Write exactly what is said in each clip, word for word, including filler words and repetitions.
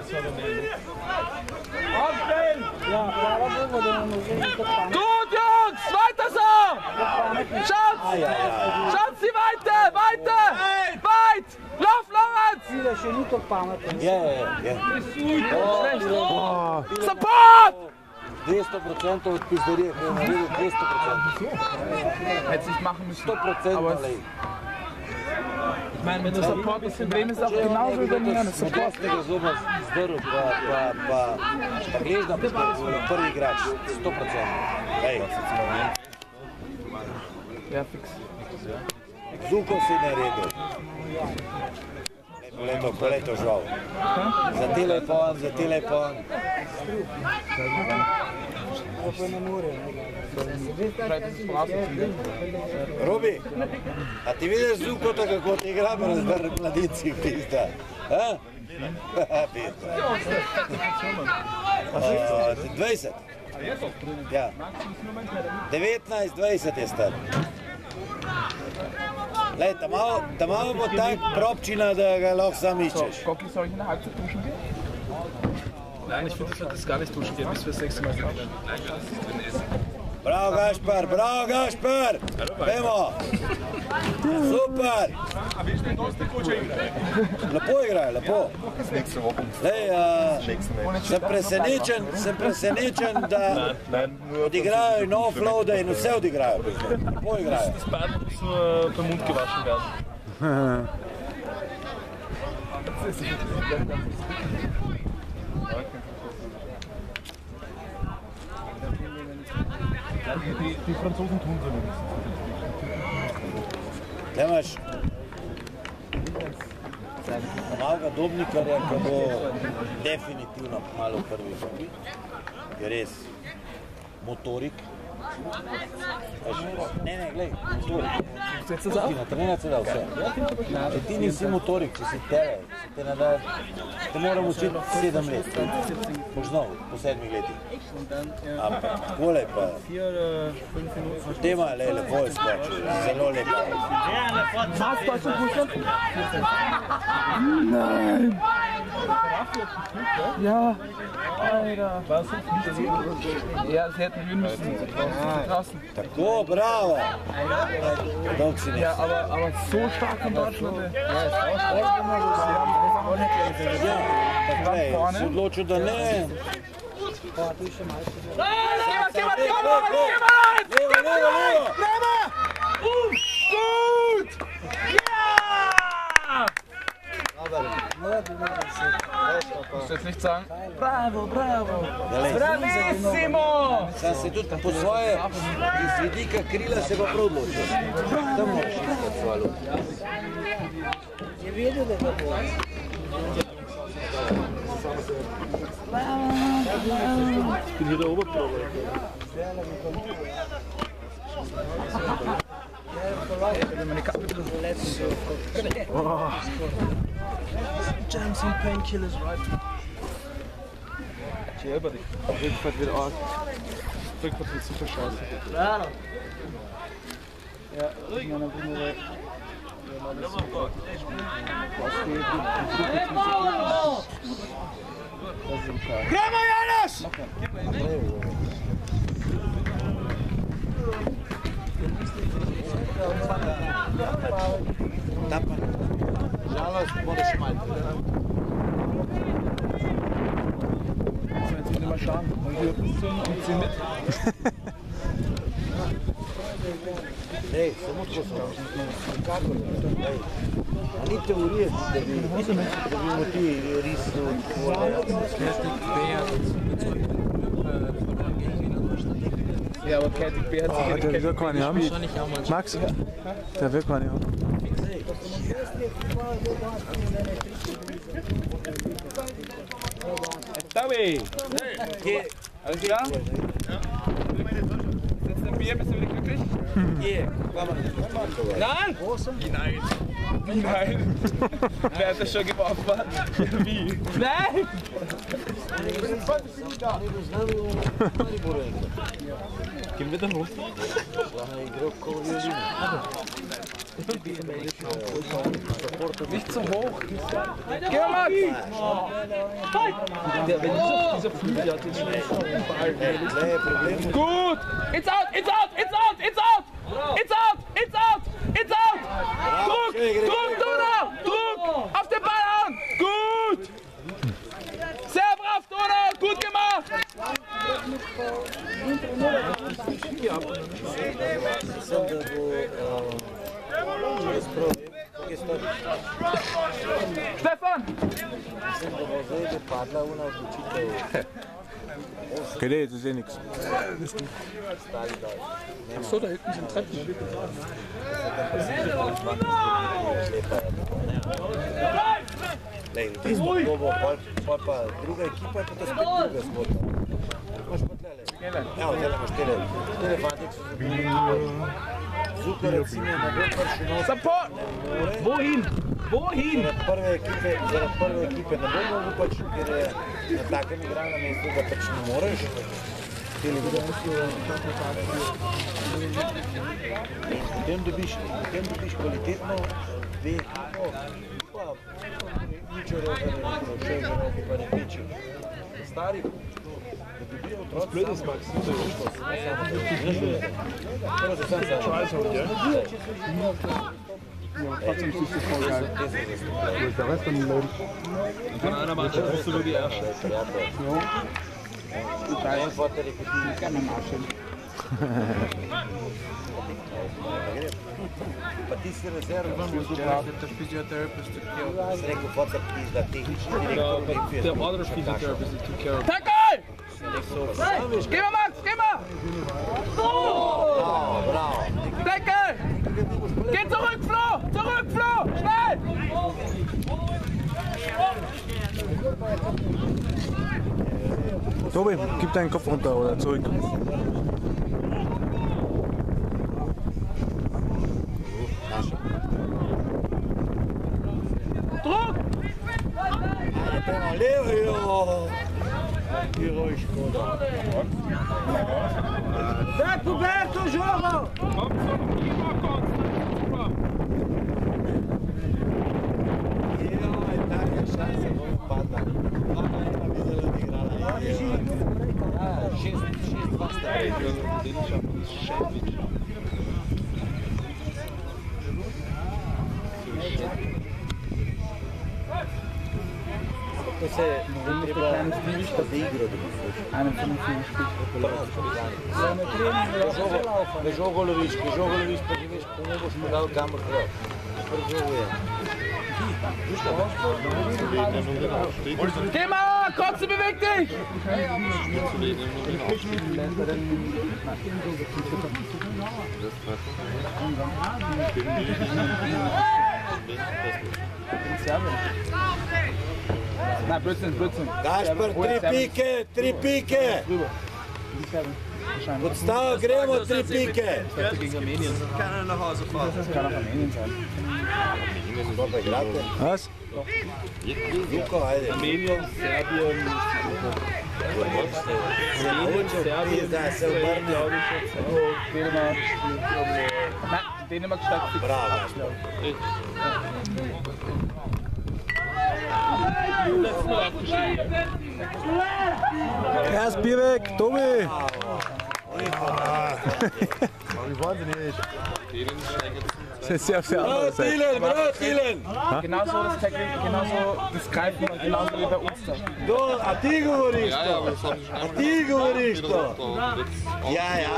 Aufstehen! Ja, hvala Bogu, da nam vzeli to pamet. Gut, Jungs! Weiter so! Schatz! Schatz, die weiter! Weiter! Weit! Lauf, Lorenz! Sile še ni to pametno. Je, je, je. Support! dvesto procentov od pizderije, ki je naredil dvesto procentov. Hätte sich machen müssen. sto procentov, lej. Ich meine, wenn du Support bist, in Bremen ist auch genauso übernehmen. Support. Z tega zuma zdrl, pa, pa, pa, pa gleždam, prvi igrač, sto procentov. Lej. Ja, fix. Zuko si naredil. Poleto, poleto žal. Za telefon, za telefon. Robi, a ti vidiš Zukota, kako ti igramo na mladincih, pizda? dvajset. Ja. devetnajst, dvajset je star. Lej, da malo bo tak propčina, da ga lahko sam iščeš. Koliko soll ich in der Halbzeit duschen gehen? Nein, ich finde, das gar nicht duschen gehen, bis wir das nächste Mal drin sind. Bravo, Gašpar, bravo, Gašpar! Vemo! Super! A vi ste dosti kuće igrali? Lepo igrajo, lepo. Lej, sem presenečen, sem presenečen, da odigrajo in offloade in vse odigrajo. Lepo igrajo. Das Bad muss nur beim Mund gewaschen werden. Die, die Franzosen tun so nichts. Tle imaš malega Dobnikarja, ki bo definitivno malo prvi. Je res motorik. Ne, ne, glej, motorik. Ti na trenac je dal vse. Če ti nisi motorik, če si tele, te nada, te moram učiti sedem let. Boš znov, po sedmih letih. Ampak, takole pa. Tema je lepo izkočil, zelo lepo. Was, Deutschland, Russland? Nein! Ja, Alter. Was? Ja, sie hätten gewinnen müssen. Draußen. Tako, bravo! Dolg si Ja, nisi. aber, aber so stark in Deutschland. Ja, ist auch stark. Ja, tako je, si odločil, da ne. Pa, tu še malo še bilo. Levo, levo, levo, Levo, levo, levo! Gut! Ja! Musst du jetzt nicht sagen? Bravo, bravo! Bravissimo! Sam se tudi po svoje, iz vidika krila se pa prav odločil. Tam moraš nekaj svoje lopiti. Je vedel, da ga bo. Ich bin hier der Oberprobe. Oh. Jam some painkillers, right? Tja, dich. Rückfahrt wird arg. Rückfahrt wird super scheiße. Bravo. Ja, ich meine, bin nur Gremo, Janus! Tam pa. Žalost, moraš malo. So, jetzt will ich mal schauen. Mal hier und zieh mit. Ej, samo tako so. Kako? Ej, a ni teorije, da bi dobimo ti risu od tvoje. Ja, aber Celtic B hat sich Oh, der will man ja. Max, der will man ja. Taui! Alles klar? Sitzt im Bier, bist du wieder glücklich? Yeah. Nein! Nein! Nein! Wer hat das schon geworfen? Ja, wie? Nein! Gehen wir da hoch? Nicht so hoch. Geh mal, Max! Dieser Flügel hat den schnellsten Ball. Gut! It's out! It's out! It's out! It's out! It's out! It's out! It's out! Druck! Druck, Donau! Druck! Auf den Ball an! Gut! Sehr brav, Donau! Gut gemacht! Stefan! Къде е? Das ist eh nix. Achso, da hinten sind Treppen. Lej, v bistvu bo pol pa druga ekipa, pa to spet druga zgodba. Imaš pa tlele. Evo, tlele imaš tele. Tele fantik so zabili. Zuka recimo na bolj prši nos. Support! Wohin? Wohin? Zaradi prve ekipe, zaradi prve ekipe ne bo mogu pač, ker je na takem igralnem mestu, da pač ne moreš. Potem dobiš, potem dobiš kvalitetno dve ekipo, pa ničero, da ne bo še že nekaj pa ne piči. Starih, da dobijo otroci. Blöd ist, Max. Prvo se sam sam. Scheiße, ja? Ja, trotzdem ist das voll geil. Der Rest von dem Leben. Von einer Mannschaft bist du nur die Erste. Ein Vorteil, ich kann am Arsch hin. Pa ti si rezervno, Der Physiotherapist took care of jaz rekel, Vorteil, ti da tehnični direktor. The other physiotherapist took care of Tackle! Geh mal, Max, geh mal! Bravo, bravo. Tackle! Geh zurück, Flo! Zurück, Flo! Schnell! Tobi, gib deinen Kopf runter oder zurück. Druck! Levo! Tirou escoda. Tá coberto o jogo! Você não tem plano de vista de igro do Ah, não tem filho. Que jogo lo viš, que jogo lo viš, pa veš, ko ne boš podal kamor prav. Prvi jogo je. Geh mal! Kotze, beweg dich! Nein, Blödsinn, Blödsinn. Gašper, tri pike, tri pike! Odstav, gremo, tri pike! Gegen Armenien. Kann er nach Hause fahren? Das kann auch Armenien sein. Dobro igrate. Was? Zuko, ajde. Armenien, Serbien, Serbien, da se obrne. Dänemark. Nein, Dänemark steigt fix. Bravo. Letztes Mal abgestiegen. Erst Bier weg, Tobi! Das ist sehr, sehr anders. Dylan, bravo, Dylan! Genauso das Tackling, genauso das Greifen und genauso wie bei uns da. Do, a ti govoriš to? A ti govoriš to? Ja, ja.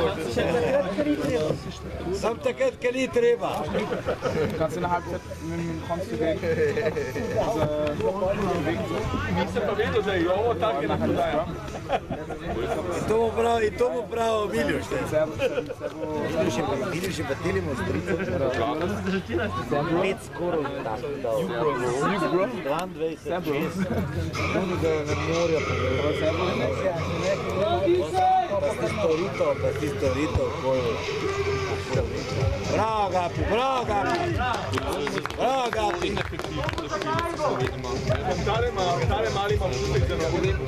Sam takrat, kad ni treba. Kannst du in der Halbzeit mit dem Konst bewegen. Nisem pa vedel, da je ovo tako na halbzeit. I to mu prav, i to mu pravo Miljuš. Miljuš je pa delimo s tricem. Pet skorov tako dal. dvaindvajset, šest. Oni ga na morju pa si storito, pa si storito. Bravo, Gapi, bravo, Gapi. Bravo, Gabi! Stare mal, stare mal im Problem.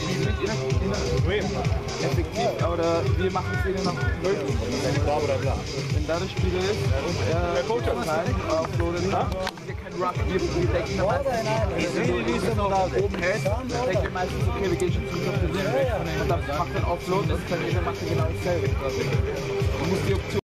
Effektiv, aber wir machen es wieder nach möglich. Wenn da der Spieler ist, der Coach hat Zeit, offloadet, wir kein Ruck, wir decken da meistens oben hält, dann denkt ihr meistens, okay, wir gehen schon zurück auf den Sinn und dann macht man Offload, das kann jeder machen genau dasselbe. Du musst die Option